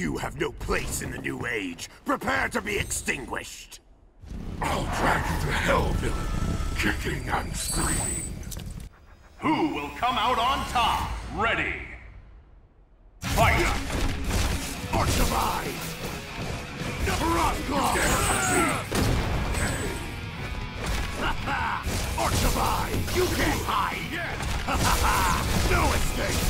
You have no place in the New Age. Prepare to be extinguished. I'll drag you to hell, villain, kicking and screaming. Who will come out on top? Ready! Fight! Archivai! Archivai! You can't hide! No escape!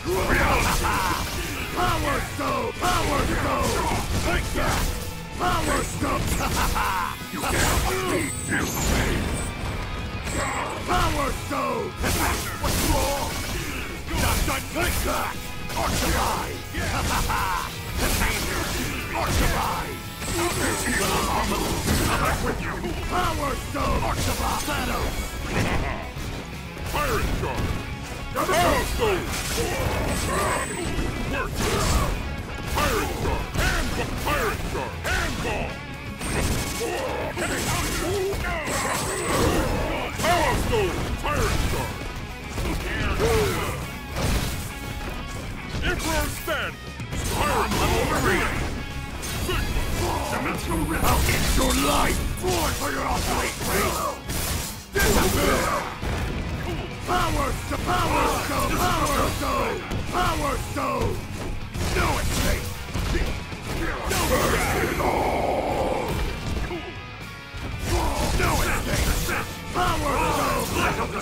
Power Stone! Power Stone! Take that! Power Stone! You can't beat this way! Power Stone! What's wrong? Take that! Archivai! Archivai! Power Stone! Archivai! Thanos! Pirate Charge! Power Stone! Worthless! Pirate Charge! Handball! Pirate Charge! Handball! Power Stone! Pirate Charge! Emperor Stand! Pirate Level 3! Dimensional Rift! I'll end your life! Born for your obsolete race! Disappear! Power to Power Stone! Power Stone! Power Stone! No escape! No escape! No escape! Power Stone! Black of the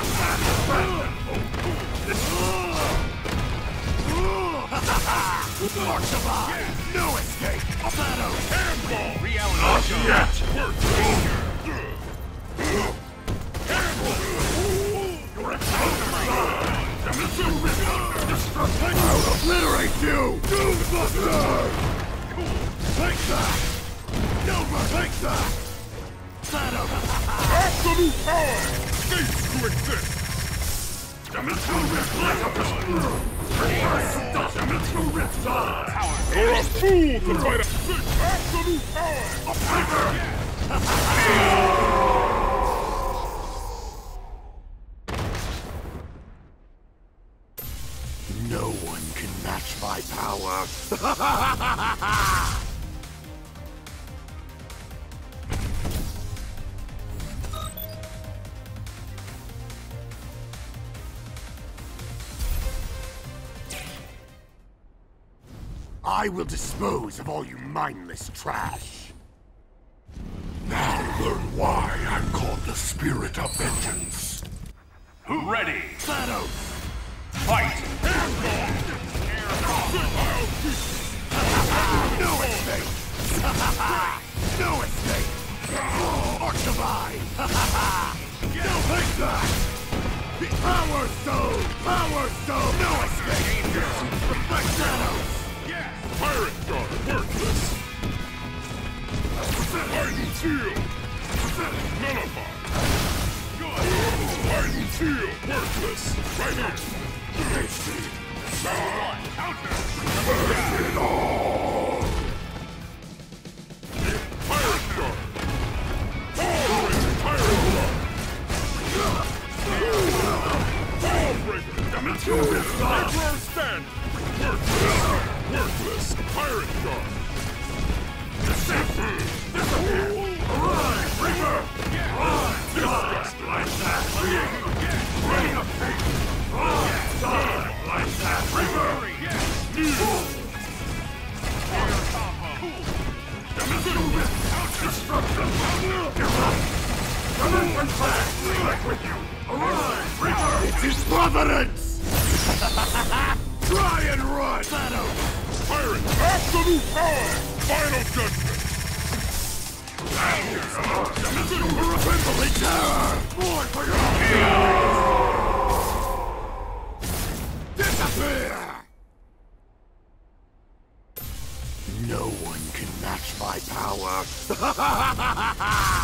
Archivai! No escape! Thanos! Handball! Reality Not Charge! yet! Worthless! I'll obliterate you! Doombuster! Take that! Nova, take that! Thanos! Absolute power! Cease to exist! Dimensional Rift light up the screw! Dimensional Rift die! You're a fool to try to fix absolute power! A breaker! No one can match my power! I will dispose of all you mindless trash. Now learn why I'm called the Spirit of Vengeance. Ready! Thanos! Fight! No escape! No escape! Archivai! No take that! Power Stone! Power Stone! No escape! Reflect Thanos! Pirate Guard, worthless! Lightning Shield! Nullified! Lightning Shield, worthless! Right here! Hasty! Counter! Burn it all! Pirate Guard! Pirate Guard! Ballbreaker! Dimensional Rift! Emperor Stand! Worthless! Worthless! Pirate Guard! Disappear! Arise, Reaper! Disgust like that! Bring a pig! Die like that, Reaper! Dimensional Rift! Destruction! Dimension Flash! Back with you! Arise, Reaper! It's his providence! Try and run! Thanos! Pirate! Absolute power! Final judgment! Holy terror! Born for your disappear! No one can match my power!